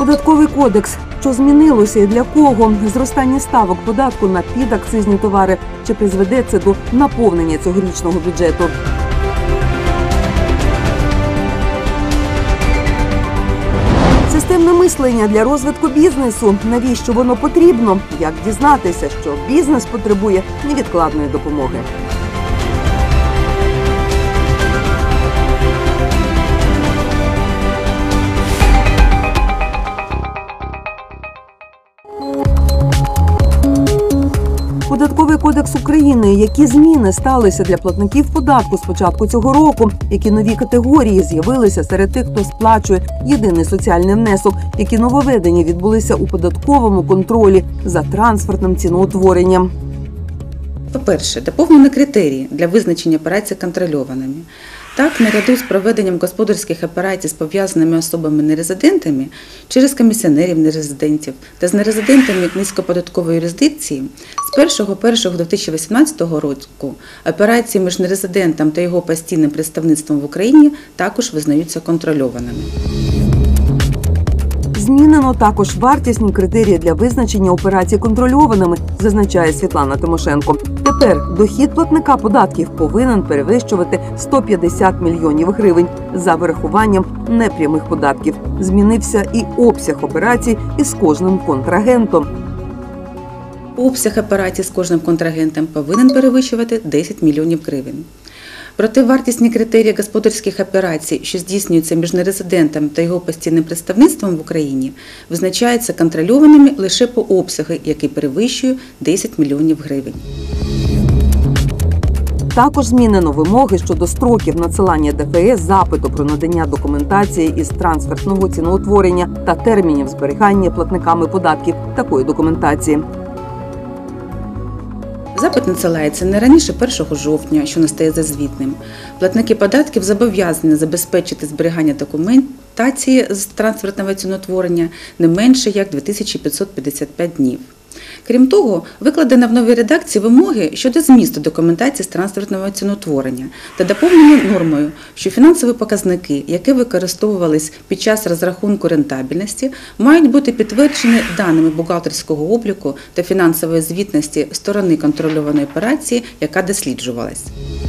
Податковий кодекс. Що змінилося і для кого? Зростання ставок податку на підакцизні товари. Чи призведе це до наповнення цьогорічного бюджету? Системне мислення для розвитку бізнесу. Навіщо воно потрібно? Як дізнатися, що бізнес потребує невідкладної допомоги? Податковий кодекс України. Які зміни сталися для платників податку з початку цього року? Які нові категорії з'явилися серед тих, хто сплачує єдиний соціальний внесок? Які нововведення відбулися у податковому контролі за трансфертним ціноутворенням? По-перше, доповнені критерії для визначення операцій контрольованими. Так, наряду з проведенням господарських операцій з пов'язаними особами-нерезидентами через комісіонерів нерезидентів та з нерезидентами низькоподаткової юрисдикції з 1.1.2018 року операції між нерезидентом та його постійним представництвом в Україні також визнаються контрольованими. Змінено також вартісні критерії для визначення операцій контрольованими, зазначає Світлана Тимошенко. Тепер дохід платника податків повинен перевищувати 150 мільйонів гривень за вирахуванням непрямих податків. Змінився і обсяг операцій із кожним контрагентом. Обсяг операцій з кожним контрагентом повинен перевищувати 10 мільйонів гривень. Проте вартісні критерії господарських операцій, що здійснюються між нерезидентом та його постійним представництвом в Україні, визначаються контрольованими лише по обсягу, який перевищує 10 мільйонів гривень. Також змінено вимоги щодо строків надсилання ДФС запиту про надання документації із трансфертного ціноутворення та термінів зберігання платниками податків такої документації. Запит надсилається не раніше 1 жовтня, що настає зазвітним. Платники податків зобов'язані забезпечити зберігання документації з трансфертного ціноутворення не менше як 2555 днів. Крім того, викладено в новій редакції вимоги щодо змісту документації з трансфертного ціноутворення та доповнено нормою, що фінансові показники, які використовувались під час розрахунку рентабельності, мають бути підтверджені даними бухгалтерського обліку та фінансової звітності сторони контрольованої операції, яка досліджувалась.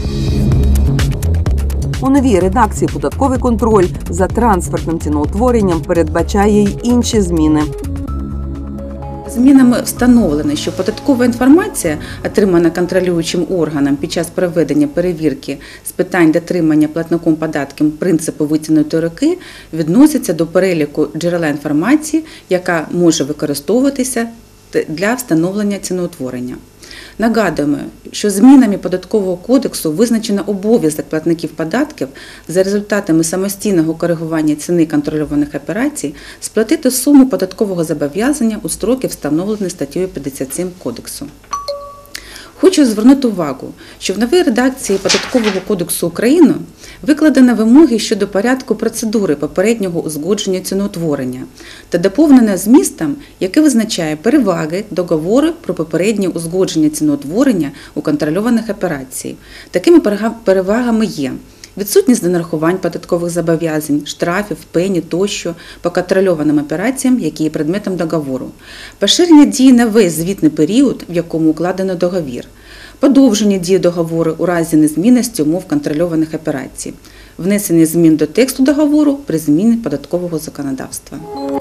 У новій редакції податковий контроль за трансфертним ціноутворенням передбачає й інші зміни. Змінами встановлено, що податкова інформація, отримана контролюючим органом під час проведення перевірки з питань дотримання платником податків принципу витягнутої руки, відноситься до переліку джерела інформації, яка може використовуватися для встановлення ціноутворення. Нагадуємо, що змінами Податкового кодексу визначено обов'язок платників податків за результатами самостійного коригування ціни контрольованих операцій сплатити суму податкового зобов'язання у строки, встановлені статтею 57 Кодексу. Хочу звернути увагу, що в новій редакції Податкового кодексу України викладено вимоги щодо порядку процедури попереднього узгодження ціноутворення та доповнено змістом, який визначає переваги договору про попереднє узгодження ціноутворення у контрольованих операцій. Такими перевагами є відсутність донарахувань податкових зобов'язань, штрафів, пені тощо по контрольованим операціям, які є предметом договору, поширення дії на весь звітний період, в якому укладено договір, подовження дії договору у разі незмінності умов контрольованих операцій, внесення змін до тексту договору при зміні податкового законодавства.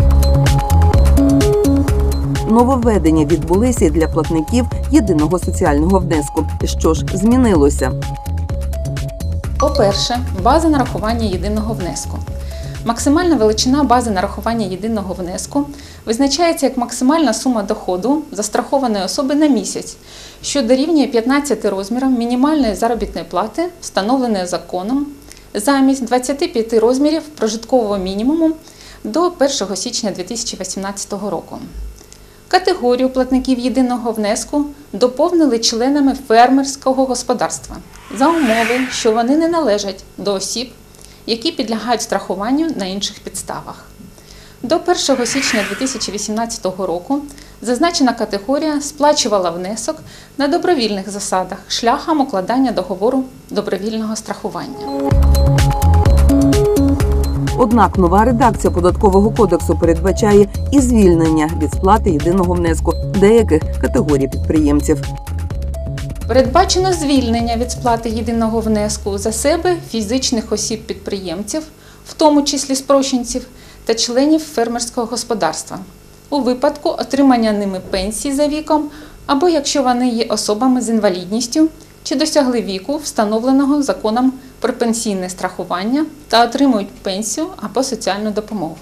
Нововведення відбулися і для платників єдиного соціального внеску. Що ж змінилося? По-перше, база нарахування єдиного внеску. Максимальна величина бази нарахування єдиного внеску визначається як максимальна сума доходу застрахованої особи на місяць, що дорівнює 15 розмірам мінімальної заробітної плати, встановленої законом, замість 25 розмірів прожиткового мінімуму до 1 січня 2018 року. Категорію платників єдиного внеску доповнили членами фермерського господарства за умови, що вони не належать до осіб, які підлягають страхуванню на інших підставах. До 1 січня 2018 року зазначена категорія сплачувала внесок на добровільних засадах шляхом укладання договору добровільного страхування. Однак нова редакція Податкового кодексу передбачає і звільнення від сплати єдиного внеску деяких категорій підприємців. Передбачено звільнення від сплати єдиного внеску за себе фізичних осіб-підприємців, в тому числі спрощенців, та членів фермерського господарства, у випадку отримання ними пенсії за віком або якщо вони є особами з інвалідністю чи досягли віку, встановленого законом про пенсійне страхування та отримують пенсію або соціальну допомогу.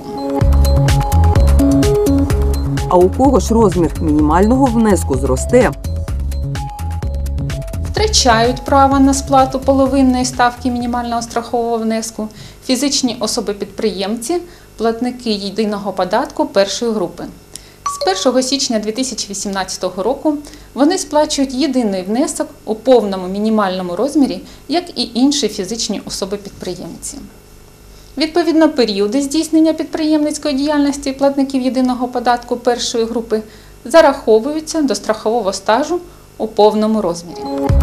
А у кого ж розмір мінімального внеску зросте? Втрачають право на сплату половинної ставки мінімального страхового внеску фізичні особи-підприємці, платники єдиного податку першої групи. З 1 січня 2018 року вони сплачують єдиний внесок у повному мінімальному розмірі, як і інші фізичні особи-підприємці. Відповідно, періоди здійснення підприємницької діяльності платників єдиного податку першої групи зараховуються до страхового стажу у повному розмірі.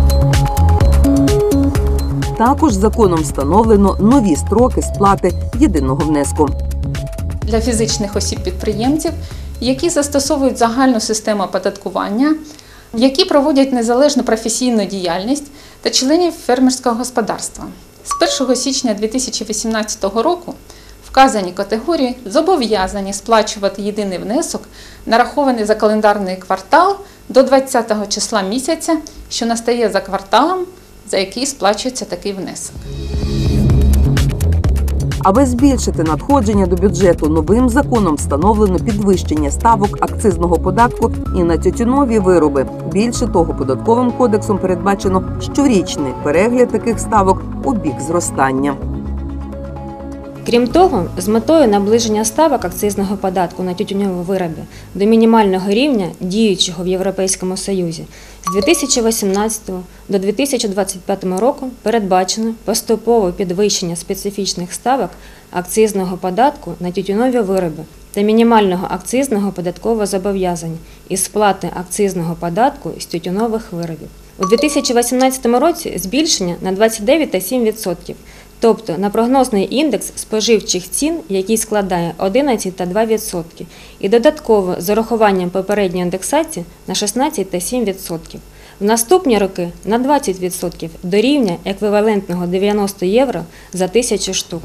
Також законом встановлено нові строки сплати єдиного внеску. Для фізичних осіб-підприємців, які застосовують загальну систему оподаткування, які проводять незалежну професійну діяльність та членів фермерського господарства. З 1 січня 2018 року вказані категорії зобов'язані сплачувати єдиний внесок, нарахований за календарний квартал до 20-го числа місяця, що настає за кварталом, за який сплачується такий внесок. Аби збільшити надходження до бюджету, новим законом встановлено підвищення ставок акцизного податку і на тютюнові вироби. Більше того, Податковим кодексом передбачено щорічний перегляд таких ставок у бік зростання. Крім того, з метою наближення ставок акцизного податку на тютюнові вироби до мінімального рівня, діючого в Європейському Союзі, з 2018 до 2025 року передбачено поступове підвищення специфічних ставок акцизного податку на тютюнові вироби та мінімального акцизного податкового зобов'язання із сплати акцизного податку з тютюнових виробів. У 2018 році збільшення на 29,7%. Тобто на прогнозний індекс споживчих цін, який складає 11,2%, і додатково з урахуванням попередньої індексації на 16,7%. В наступні роки на 20% до рівня еквівалентного 90 євро за 1000 штук.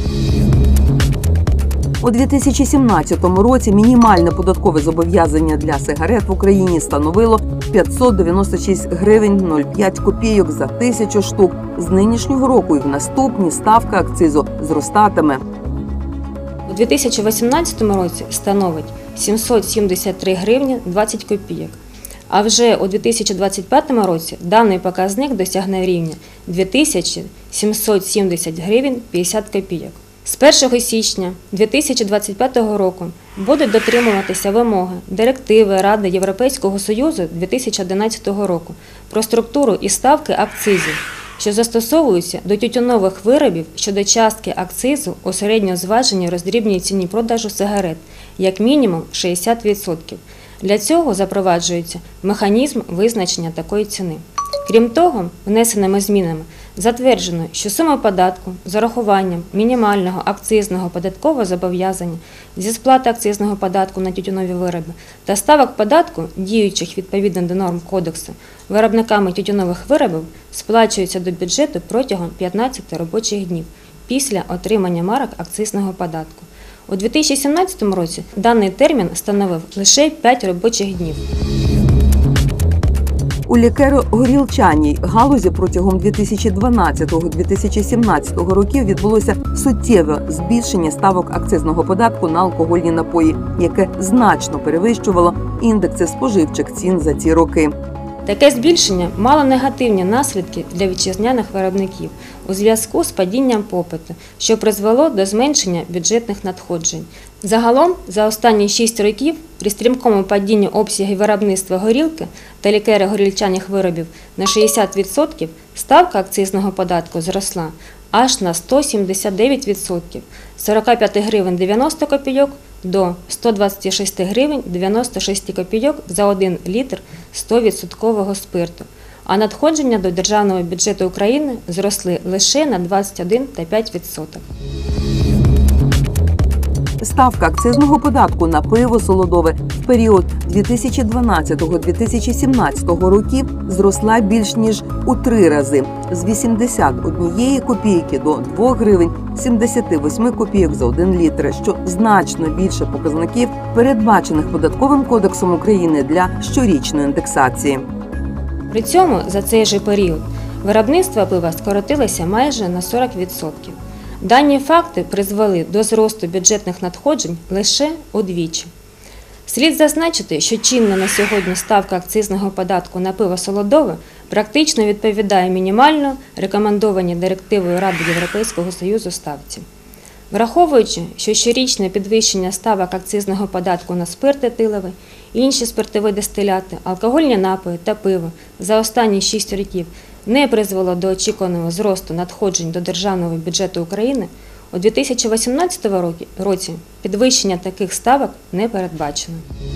У 2017 році мінімальне податкове зобов'язання для сигарет в Україні становило 596 гривень 05 копійок за 1000 штук. З нинішнього року і в наступні ставка акцизу зростатиме. У 2018 році становить 773 гривні 20 копійок. А вже у 2025 році даний показник досягне рівня 2770 гривень 50 копійок. З 1 січня 2025 року будуть дотримуватися вимоги Директиви Ради Європейського Союзу 2011 року про структуру і ставки акцизів, що застосовуються до тютюнових виробів щодо частки акцизу у середньозваженій роздрібній ціні продажу сигарет, як мінімум 60%. Для цього запроваджується механізм визначення такої ціни. Крім того, внесеними змінами затверджено, що сума податку з урахуванням мінімального акцизного податкового зобов'язання зі сплати акцизного податку на тютюнові вироби та ставок податку, діючих відповідно до норм кодексу, виробниками тютюнових виробів сплачується до бюджету протягом 15 робочих днів після отримання марок акцизного податку. У 2017 році даний термін становив лише 5 робочих днів. У лікеро-горілчаній галузі протягом 2012-2017 років відбулося суттєве збільшення ставок акцизного податку на алкогольні напої, яке значно перевищувало індекси споживчих цін за ці роки. Таке збільшення мало негативні наслідки для вітчизняних виробників у зв'язку з падінням попиту, що призвело до зменшення бюджетних надходжень. Загалом, за останні 6 років при стрімкому падінні обсягів виробництва горілки та лікеро-горілчаних виробів на 60% ставка акцизного податку зросла аж на 179% – з 45 гривень 90 копійок до 126 гривень 96 копійок за 1 літр 100% спирту. А надходження до державного бюджету України зросли лише на 21,5%. Ставка акцизного податку на пиво солодове в період 2012-2017 років зросла більш ніж у 3 рази – з 81 копійки до 2 гривень 78 копійок за 1 літр, що значно більше показників, передбачених Податковим кодексом України для щорічної індексації. При цьому за цей же період виробництво пива скоротилося майже на 40%. Дані факти призвели до зросту бюджетних надходжень лише удвічі. Слід зазначити, що чинна на сьогодні ставка акцизного податку на пиво солодове практично відповідає мінімально рекомендованій директивою Ради Європейського Союзу ставці. Враховуючи, що щорічне підвищення ставок акцизного податку на спирт етиловий, інші спиртові дистиляти, алкогольні напої та пиво за останні 6 років не призвело до очікуваного зросту надходжень до Державного бюджету України, у 2018 році підвищення таких ставок не передбачено.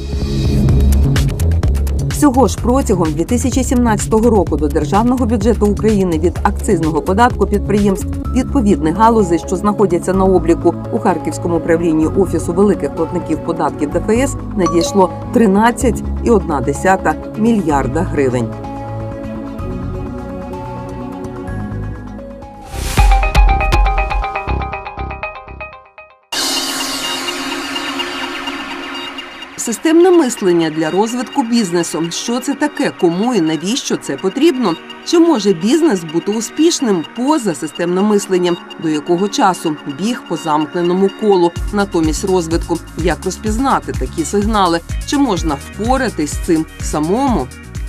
Всього ж протягом 2017 року до Державного бюджету України від акцизного податку підприємств відповідних галузей, що знаходяться на обліку у Харківському управлінні Офісу великих платників податків ДФС, надійшло 13,1 мільярда гривень. Системне мислення для розвитку бізнесу. Що це таке? Кому і навіщо це потрібно? Чи може бізнес бути успішним поза системним мисленням? До якого часу? Біг по замкненому колу. Натомість розвитку. Як розпізнати такі сигнали? Чи можна впоратись з цим самому?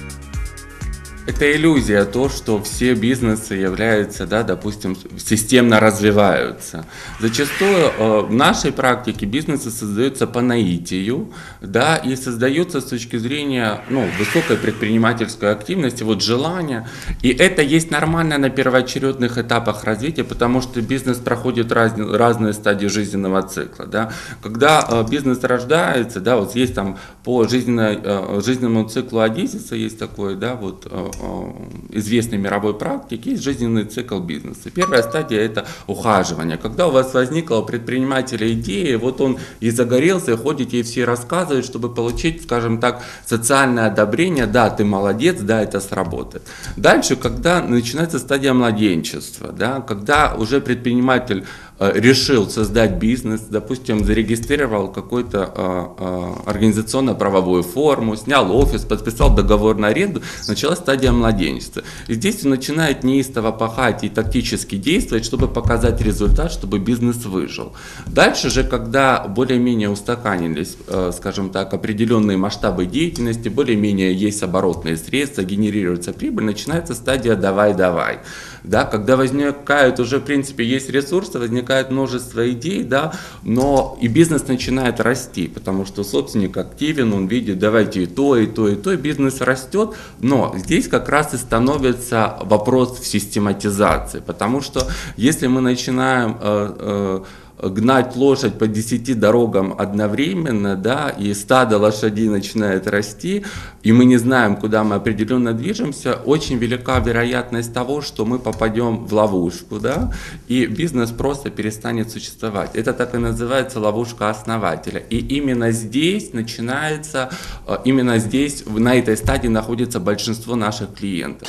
Это иллюзия, то, что все бизнесы являются, да, допустим, системно развиваются. Зачастую в нашей практике бизнесы создаются по наитию, да, и создаются с точки зрения высокой предпринимательской активности, желания. И это есть нормально на первоочередных этапах развития, потому что бизнес проходит разные стадии жизненного цикла. Да. Когда бизнес рождается, да, вот есть там по жизненному циклу Одиссиса есть такой, да, известной мировой практики, есть жизненный цикл бизнеса. Первая стадия – это ухаживание. Когда у вас возникла у предпринимателя идея, вот он и загорелся, и ходите, и все рассказывают, чтобы получить, скажем так, социальное одобрение. Да, ты молодец, да, это сработает. Дальше, когда начинается стадия младенчества, да, когда уже предприниматель решил создать бизнес, допустим, зарегистрировал какую-то организационно-правовую форму, снял офис, подписал договор на аренду, началась стадия младенчества. И здесь он начинает неистово пахать и тактически действовать, чтобы показать результат, чтобы бизнес выжил. Дальше же, когда более-менее устаканились, скажем так, определенные масштабы деятельности, более-менее есть оборотные средства, генерируется прибыль, начинается стадия «давай-давай». Да, когда возникают уже, в принципе, есть ресурсы, возникает множество идей, да, но и бизнес начинает расти, потому что собственник активен, он видит, давайте и то, и то, и то, и бизнес растет, но здесь как раз и становится вопрос в систематизации, потому что если мы начинаем гнать лошадь по 10 дорогам одновременно, да, и стадо лошадей начинает расти, и мы не знаем, куда мы определенно движемся, очень велика вероятность того, что мы попадем в ловушку, да, и бизнес просто перестанет существовать. Это так и называется ловушка основателя. И именно здесь начинается, именно здесь, на этой стадии находится большинство наших клиентов.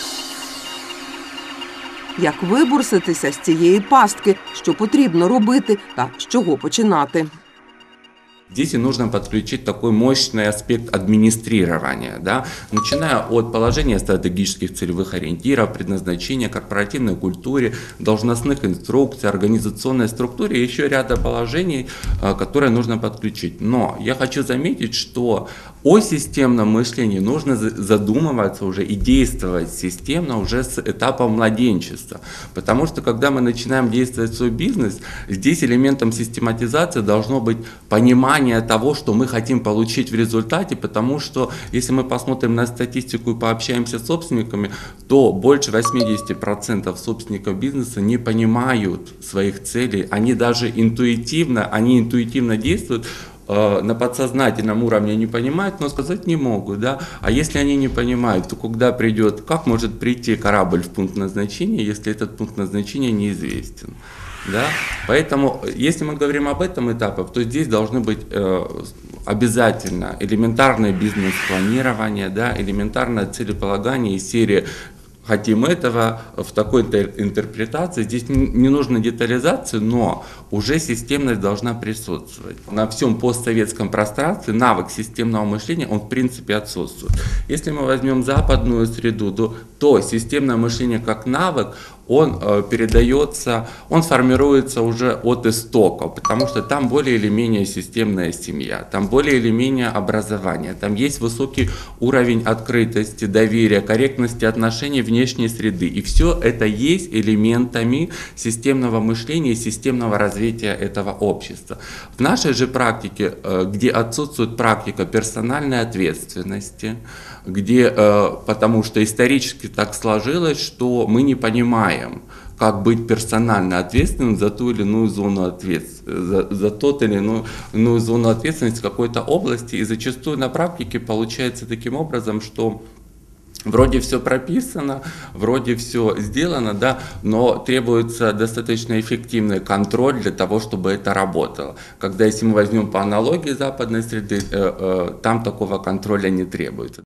Як виборситися з цієї пастки, що потрібно робити та з чого починати? Здесь и нужно подключить такой мощный аспект администрирования, да, начиная от положения стратегических целевых ориентиров, предназначения, корпоративной культуре, должностных инструкций, организационной структуре, еще ряда положений, которые нужно подключить. Но я хочу заметить, что о системном мышлении нужно задумываться уже и действовать системно уже с этапа младенчества. Потому что когда мы начинаем действовать в свой бизнес, здесь элементом систематизации должно быть понимание того, что мы хотим получить в результате, потому что если мы посмотрим на статистику и пообщаемся с собственниками, то больше 80% собственников бизнеса не понимают своих целей, они даже интуитивно действуют, на подсознательном уровне не понимают, но сказать не могут, да. А если они не понимают, то когда придет, как может прийти корабль в пункт назначения, если этот пункт назначения неизвестен? Да? Поэтому, если мы говорим об этом этапе, то здесь должны быть обязательно элементарное бизнес-планирование, да, элементарное целеполагание из серии «хотим этого» в такой-то интерпретации. Здесь не нужна детализация, но уже системность должна присутствовать. На всем постсоветском пространстве навык системного мышления, он в принципе отсутствует. Если мы возьмем западную среду, то системное мышление как навык, он передается, он формируется уже от истоков, потому что там более или менее системная семья, там более или менее образование, там есть высокий уровень открытости, доверия, корректности отношений внешней среды. И все это есть элементами системного мышления и системного развития этого общества. В нашей же практике, где отсутствует практика персональной ответственности, где, потому что исторически так сложилось, что мы не понимаем, как быть персонально ответственным за ту или иную зону ответственности, за тот или иную зону ответственности в какой-то области. И зачастую на практике получается таким образом, что вроде все прописано, вроде все сделано, да, но требуется достаточно эффективный контроль для того, чтобы это работало. Когда, если мы возьмем по аналогии западной среды, там такого контроля не требуется.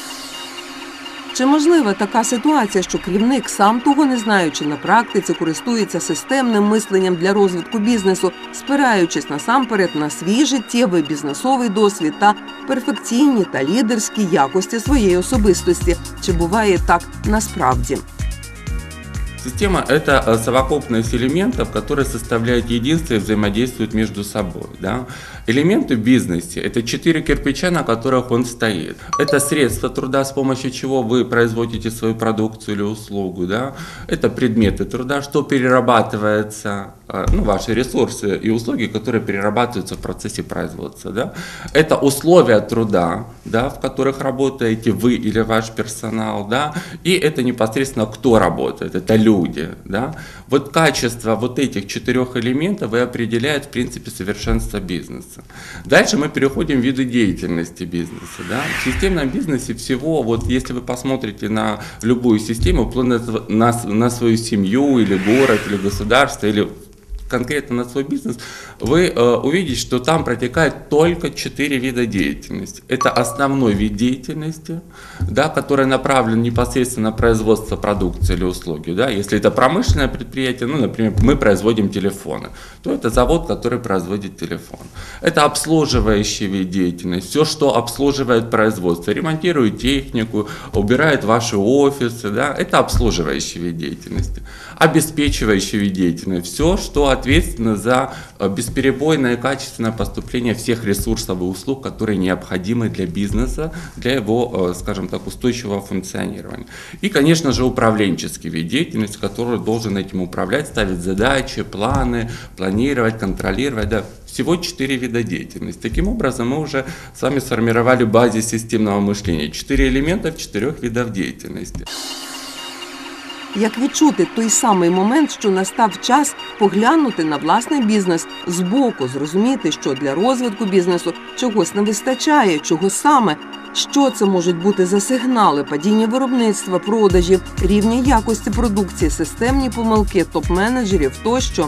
Чи можлива така ситуація, що керівник, сам того не знаючи на практиці, користується системним мисленням для розвитку бізнесу, спираючись насамперед на свій життєвий бізнесовий досвід та перфекційні та лідерські якості своєї особистості? Чи буває так насправді? Система – это совокупность элементов, которые составляют единство и взаимодействуют между собой. Да? Элементы в бизнесе – это 4 кирпича, на которых он стоит. Это средства труда, с помощью чего вы производите свою продукцию или услугу. Да? Это предметы труда, что перерабатывается, ваши ресурсы и услуги, которые перерабатываются в процессе производства. Да? Это условия труда, да, в которых работаете вы или ваш персонал. Да? И это непосредственно кто работает, это люди. Да? Вот качество вот этих 4 элементов и определяет, в принципе, совершенство бизнеса. Дальше мы переходим в виды деятельности бизнеса. Да? В системном бизнесе всего, вот если вы посмотрите на любую систему, на свою семью или город, или государство, или конкретно на свой бизнес, вы увидите, что там протекает только 4 вида деятельности. Это основной вид деятельности, да, который направлен непосредственно на производство продукции или услуги. Да. Если это промышленное предприятие, например, мы производим телефоны, то это завод, который производит телефон. Это обслуживающий вид деятельности, все, что обслуживает производство, ремонтирует технику, убирает ваши офисы, да, это обслуживающий вид деятельности. Обеспечивающий вид деятельности, все, что ответственно за бесперебойное и качественное поступление всех ресурсов и услуг, которые необходимы для бизнеса, для его, скажем так, устойчивого функционирования. И, конечно же, управленческий вид деятельности, который должен этим управлять, ставить задачи, планы, планировать, контролировать. Да. Всего 4 вида деятельности. Таким образом, мы уже с вами сформировали базис системного мышления. 4 элемента в 4 видах деятельности. Як відчути той самий момент, що настав час поглянути на власний бізнес збоку, зрозуміти, що для розвитку бізнесу чогось не вистачає, чого саме, що це можуть бути за сигнали, падіння виробництва, продажів, рівня якості продукції, системні помилки топ-менеджерів тощо.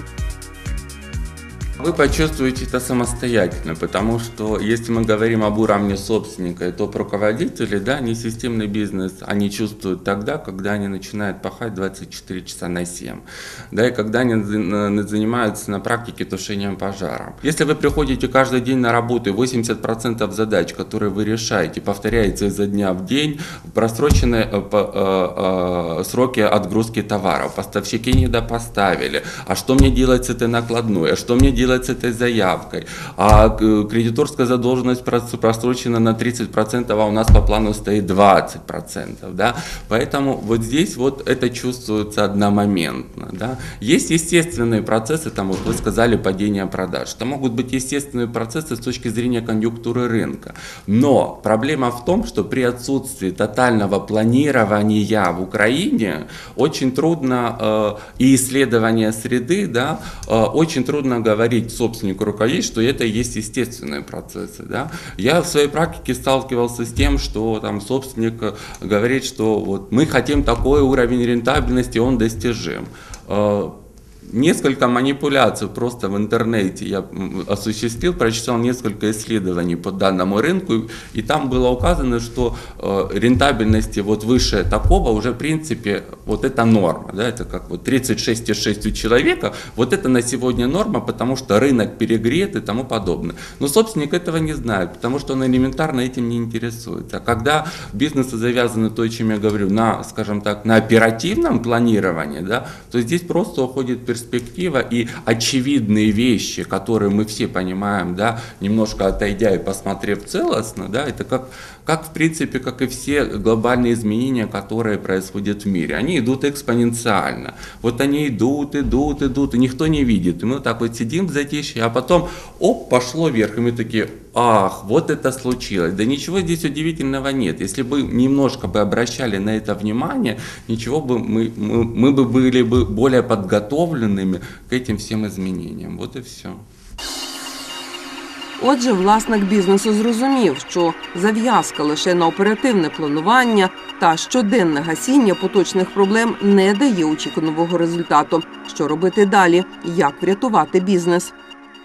Вы почувствуете это самостоятельно, потому что если мы говорим об уровне собственника и топ-руководителей, да, не системный бизнес они чувствуют тогда, когда они начинают пахать 24 часа на 7, да, и когда они занимаются на практике тушением пожара. Если вы приходите каждый день на работу и 80% задач, которые вы решаете, повторяется изо дня в день, просрочены сроки отгрузки товаров, поставщики недопоставили, а что мне делать с этой накладной, а что мне делать с этой заявкой, а кредиторская задолженность просрочена на 30%, а у нас по плану стоит 20%. Да? Поэтому вот здесь вот это чувствуется одномоментно. Да? Есть естественные процессы, там вот вы сказали падение продаж, это могут быть естественные процессы с точки зрения конъюнктуры рынка. Но проблема в том, что при отсутствии тотального планирования в Украине очень трудно и исследования среды, да, очень трудно говорить собственнику, руководителю, что это и есть естественные процессы. Да? Я в своей практике сталкивался с тем, что там собственник говорит, что вот мы хотим такой уровень рентабельности, он достижим. Несколько манипуляций просто в интернете я осуществил, прочитал несколько исследований по данному рынку, и там было указано, что рентабельности вот выше такого уже в принципе вот это норма, да, это как вот 36,6 у человека, вот это на сегодня норма, потому что рынок перегрет и тому подобное. Но собственник этого не знает, потому что он элементарно этим не интересуется. А когда бизнесы завязаны, то, о чем я говорю, на, скажем так, на оперативном планировании, да, то здесь просто уходит перспектива и очевидные вещи, которые мы все понимаем, да, немножко отойдя и посмотрев целостно, да, это как в принципе, как и все глобальные изменения, которые происходят в мире. Они идут экспоненциально. Вот они идут, и никто не видит. И мы вот так вот сидим в затишье, а потом, оп, пошло вверх, и мы такие, ах, вот это случилось. Да ничего здесь удивительного нет. Если бы немножко бы обращали на это внимание, ничего бы мы бы были бы более подготовленными к этим всем изменениям. Вот и все. Отже, власник бізнесу зрозумів, що зав'язка лише на оперативне планування та щоденне гасіння поточних проблем не дає очікуваного результату. Що робити далі? Як врятувати бізнес?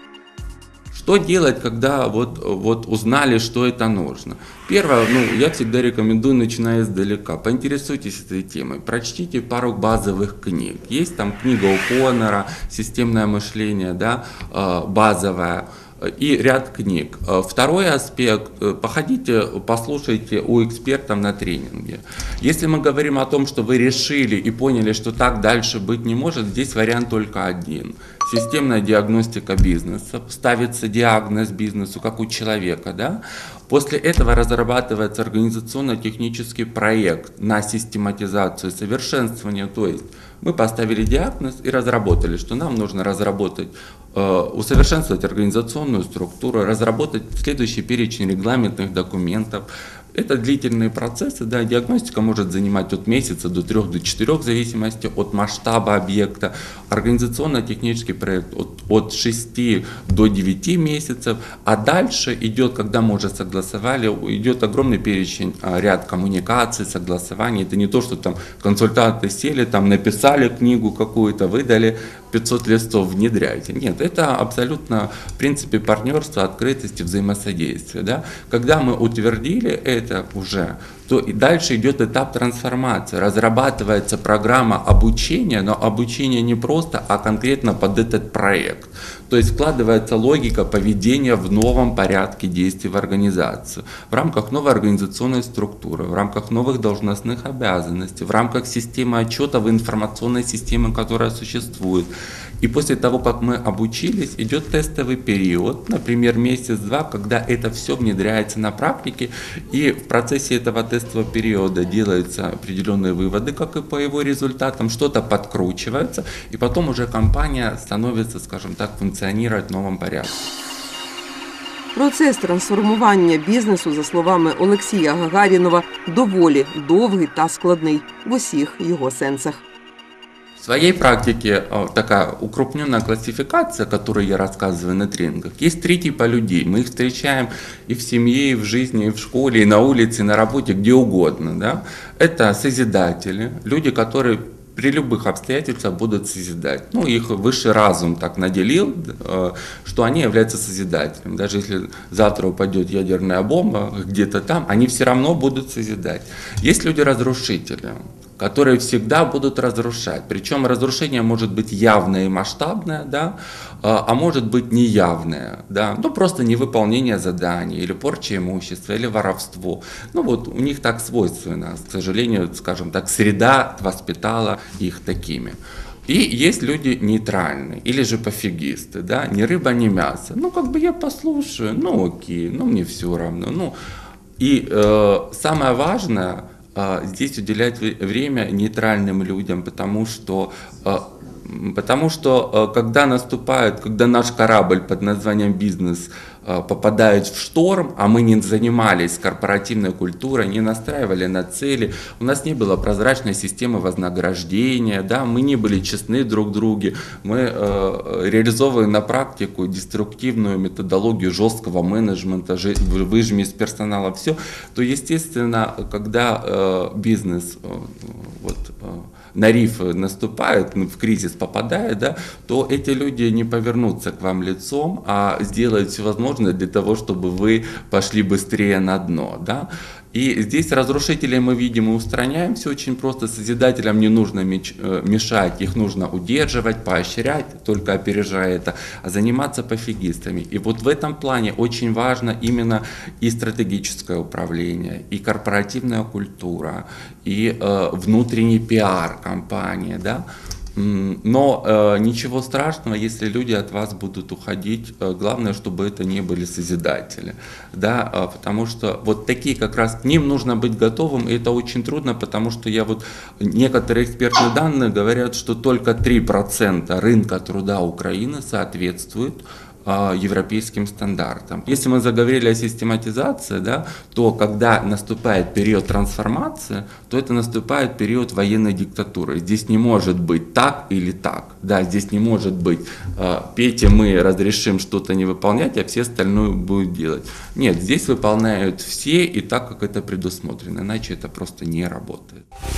Что делать, когда вот узнали, что это нужно? Первое, я всегда рекомендую, начиная издалека, поинтересуйтесь этой темой, прочтите пару базовых книг. Есть там книга О'Коннора «Системное мышление», да, базовая, и ряд книг. Второй аспект, походите, послушайте у экспертов на тренинге. Если мы говорим о том, что вы решили и поняли, что так дальше быть не может, здесь вариант только один. Системная диагностика бизнеса, ставится диагноз бизнесу, как у человека, да? После этого разрабатывается организационно-технический проект на систематизацию, совершенствование, то есть мы поставили диагноз и разработали, что нам нужно разработать, усовершенствовать организационную структуру, разработать следующий перечень регламентных документов. Это длительные процессы, да, диагностика может занимать от месяца до 3 до 4 в зависимости от масштаба объекта. Организационно-технический проект от 6 до 9 месяцев, а дальше идет, когда мы уже согласовали, идет огромный перечень, ряд коммуникаций, согласований. Это не то, что там консультанты сели, там написали книгу какую-то, выдали 500 листов, внедряйте. Нет, это абсолютно в принципе партнерство, открытость и взаимодействие. Да? Когда мы утвердили это уже, то и дальше идет этап трансформации. Разрабатывается программа обучения, но обучение не просто, а конкретно под этот проект. То есть вкладывается логика поведения в новом порядке действий в организацию, в рамках новой организационной структуры, в рамках новых должностных обязанностей, в рамках системы отчета в информационной системе, которая существует. И после того, как мы обучились, идет тестовый период, например, месяц-два, когда это все внедряется на практике, и в процессе этого тестового периода делаются определенные выводы, как и по его результатам, что-то подкручивается, и потом уже компания становится, скажем так, функционировать в новом порядке. Процес трансформування бізнесу, за словами Олексія Гагарінова, доволі довгий та складний в усіх його сенсах. В своей практике такая укрупненная классификация, которую я рассказываю на тренингах. Есть 3 типа людей. Мы их встречаем и в семье, и в жизни, и в школе, и на улице, и на работе, где угодно. Да? Это созидатели, люди, которые при любых обстоятельствах будут созидать. Их высший разум так наделил, что они являются созидателем. Даже если завтра упадет ядерная бомба где-то там, они все равно будут созидать. Есть люди-разрушители, которые всегда будут разрушать. Причем разрушение может быть явное и масштабное, да, а может быть неявное, да, просто невыполнение заданий, или порча имущества, или воровство. У них так свойственно, к сожалению, скажем так, среда воспитала их такими. И есть люди нейтральные, или же пофигисты, да, ни рыба, ни мясо. Я послушаю, окей, мне все равно. И самое важное, здесь уделять время нейтральным людям, потому что когда наш корабль под названием бизнес попадает в шторм, а мы не занимались корпоративной культурой, не настраивали на цели, у нас не было прозрачной системы вознаграждения, да, мы не были честны друг друге, мы реализовывали на практику деструктивную методологию жесткого менеджмента, выжми из персонала все, то естественно, когда бизнес на рифы наступает, в кризис попадает, да, то эти люди не повернутся к вам лицом, а сделают все возможное для того, чтобы вы пошли быстрее на дно. Да. И здесь разрушителей мы видим и устраняем, все очень просто, созидателям не нужно мешать, их нужно удерживать, поощрять, только опережая это, а заниматься пофигистами. И вот в этом плане очень важно именно и стратегическое управление, и корпоративная культура, и внутренний пиар компании, да. Но ничего страшного, если люди от вас будут уходить. Главное, чтобы это не были созидатели. Да? Потому что вот такие как раз, к ним нужно быть готовым, и это очень трудно, потому что некоторые экспертные данные говорят, что только 3% рынка труда Украины соответствует европейским стандартам. Если мы заговорили о систематизации, да, то когда наступает период трансформации, то это наступает период военной диктатуры. Здесь не может быть так или так. Да, здесь не может быть Пете мы разрешим что-то не выполнять, а все остальное будут делать. Нет, здесь выполняют все и так, как это предусмотрено, иначе это просто не работает.